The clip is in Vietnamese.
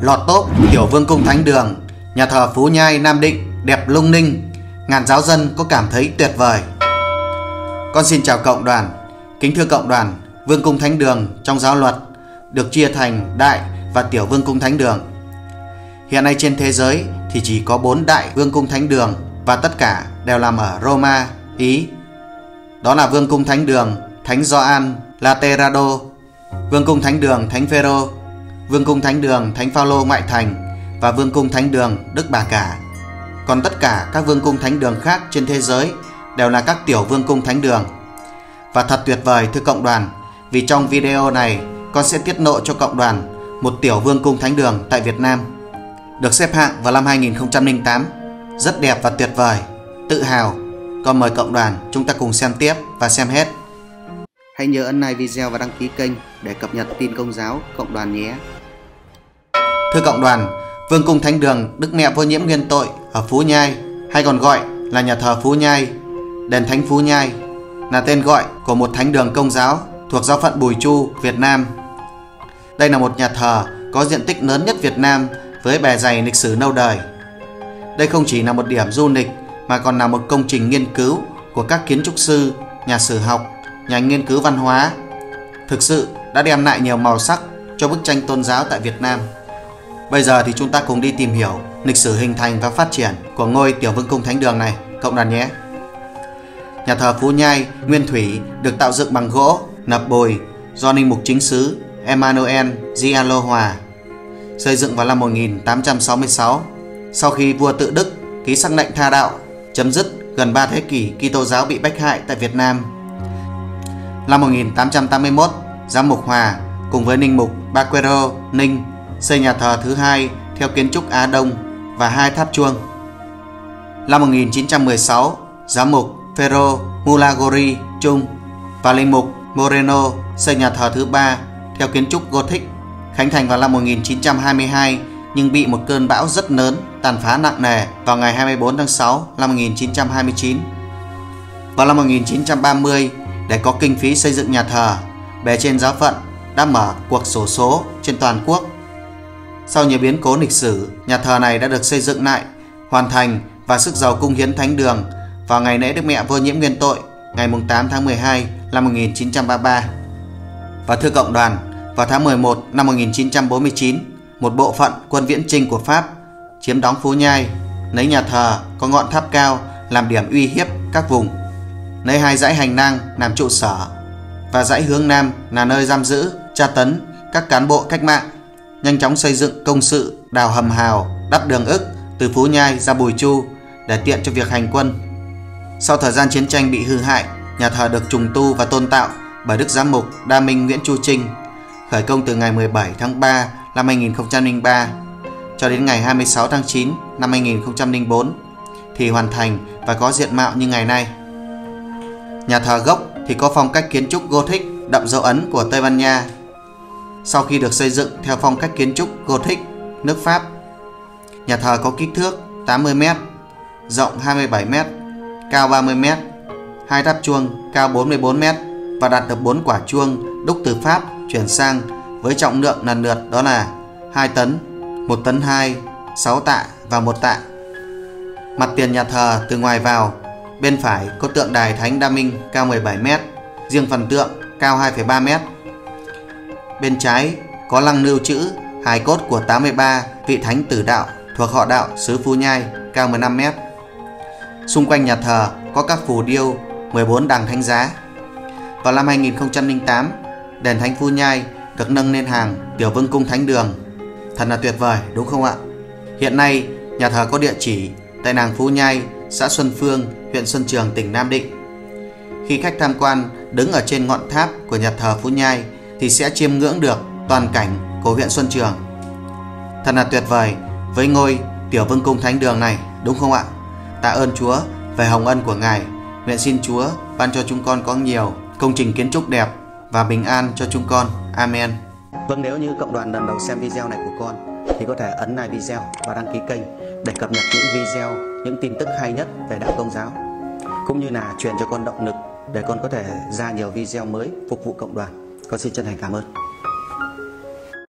lọt top Tiểu Vương cung Thánh Đường, nhà thờ Phú Nhai, Nam Định đẹp lung linh, ngàn giáo dân có cảm thấy tuyệt vời. Con xin chào cộng đoàn. Kính thưa cộng đoàn, Vương cung Thánh Đường trong giáo luật được chia thành Đại và Tiểu Vương cung Thánh Đường. Hiện nay trên thế giới thì chỉ có 4 Đại Vương cung Thánh Đường và tất cả đều nằm ở Roma, Ý. Đó là Vương cung Thánh Đường Thánh Gioan Laterano, Vương cung Thánh Đường Thánh Phêrô, Vương cung Thánh Đường Thánh Phaolô ngoại thành và Vương cung Thánh Đường Đức Bà Cả. Còn tất cả các vương cung thánh đường khác trên thế giới đều là các tiểu vương cung thánh đường. Và thật tuyệt vời thưa cộng đoàn, vì trong video này con sẽ tiết lộ cho cộng đoàn một tiểu vương cung thánh đường tại Việt Nam, được xếp hạng vào năm 2008. Rất đẹp và tuyệt vời, tự hào. Con mời cộng đoàn chúng ta cùng xem tiếp và xem hết. Hãy nhớ ấn like video và đăng ký kênh để cập nhật tin công giáo cộng đoàn nhé. Thưa cộng đoàn, Vương cung Thánh Đường Đức Mẹ Vô Nhiễm Nguyên Tội ở Phú Nhai, hay còn gọi là nhà thờ Phú Nhai, đền Thánh Phú Nhai, là tên gọi của một thánh đường công giáo thuộc giáo phận Bùi Chu, Việt Nam. Đây là một nhà thờ có diện tích lớn nhất Việt Nam với bề dày lịch sử lâu đời. Đây không chỉ là một điểm du lịch mà còn là một công trình nghiên cứu của các kiến trúc sư, nhà sử học, nhà nghiên cứu văn hóa. Thực sự đã đem lại nhiều màu sắc cho bức tranh tôn giáo tại Việt Nam. Bây giờ thì chúng ta cùng đi tìm hiểu lịch sử hình thành và phát triển của ngôi Tiểu Vương cung Thánh Đường này, cộng đoàn nhé. Nhà thờ Phú Nhai nguyên thủy được tạo dựng bằng gỗ, nập bồi do linh mục chính xứ Emmanuel Gialo Hòa xây dựng vào năm 1866, sau khi vua Tự Đức ký sắc lệnh tha đạo, chấm dứt gần 3 thế kỷ Kitô giáo bị bách hại tại Việt Nam. Năm 1881, giám mục Hòa cùng với linh mục Baquero Ninh xây nhà thờ thứ hai theo kiến trúc Á Đông và 2 tháp chuông. Năm 1916, giám mục Ferro Mulagori Trung và linh mục Moreno xây nhà thờ thứ 3 theo kiến trúc Gothic, khánh thành vào năm 1922 nhưng bị một cơn bão rất lớn tàn phá nặng nề vào ngày 24 tháng 6 năm 1929. Vào năm 1930, để có kinh phí xây dựng nhà thờ, bề trên giáo phận đã mở cuộc xổ số trên toàn quốc. Sau nhiều biến cố lịch sử, nhà thờ này đã được xây dựng lại, hoàn thành và sức giàu cung hiến thánh đường vào ngày lễ Đức Mẹ Vô Nhiễm Nguyên Tội ngày 8 tháng 12 năm 1933. Và thưa cộng đoàn, vào tháng 11 năm 1949, một bộ phận quân viễn chinh của Pháp chiếm đóng Phú Nhai, lấy nhà thờ có ngọn tháp cao làm điểm uy hiếp các vùng, lấy 2 dãy hành lang làm trụ sở và dãy hướng Nam là nơi giam giữ, tra tấn các cán bộ cách mạng, nhanh chóng xây dựng công sự đào hầm hào, đắp đường ức từ Phú Nhai ra Bùi Chu để tiện cho việc hành quân. Sau thời gian chiến tranh bị hư hại, nhà thờ được trùng tu và tôn tạo bởi Đức Giám mục Đa Minh Nguyễn Chu Trinh, khởi công từ ngày 17 tháng 3 năm 2003 cho đến ngày 26 tháng 9 năm 2004 thì hoàn thành và có diện mạo như ngày nay. Nhà thờ gốc thì có phong cách kiến trúc Gothic đậm dấu ấn của Tây Ban Nha. Sau khi được xây dựng theo phong cách kiến trúc Gothic nước Pháp, nhà thờ có kích thước 80m, rộng 27m, cao 30m, 2 tháp chuông cao 44m và đặt được 4 quả chuông đúc từ Pháp chuyển sang với trọng lượng lần lượt đó là 2 tấn, 1 tấn 2, 6 tạ và 1 tạ. Mặt tiền nhà thờ từ ngoài vào, bên phải có tượng đài Thánh Đa Minh cao 17m, riêng phần tượng cao 2,3m. Bên trái có lăng lưu trữ hài cốt của 83 vị thánh tử đạo thuộc họ đạo xứ Phú Nhai cao 15m. Xung quanh nhà thờ có các phù điêu 14 đằng thánh giá. Vào năm 2008, đền Thánh Phú Nhai được nâng lên hàng Tiểu Vương cung Thánh Đường. Thật là tuyệt vời đúng không ạ? Hiện nay nhà thờ có địa chỉ tại làng Phú Nhai, xã Xuân Phương, huyện Xuân Trường, tỉnh Nam Định. Khi khách tham quan đứng ở trên ngọn tháp của nhà thờ Phú Nhai thì sẽ chiêm ngưỡng được toàn cảnh của huyện Xuân Trường. Thật là tuyệt vời với ngôi Tiểu Vương cung Thánh Đường này đúng không ạ? Tạ ơn Chúa về hồng ân của Ngài. Nguyện xin Chúa ban cho chúng con có nhiều công trình kiến trúc đẹp và bình an cho chúng con. Amen. Vâng, nếu như cộng đoàn lần đầu xem video này của con thì có thể ấn like video và đăng ký kênh để cập nhật những video, những tin tức hay nhất về đạo Công giáo, cũng như là truyền cho con động lực để con có thể ra nhiều video mới phục vụ cộng đoàn. Con xin chân thành cảm ơn.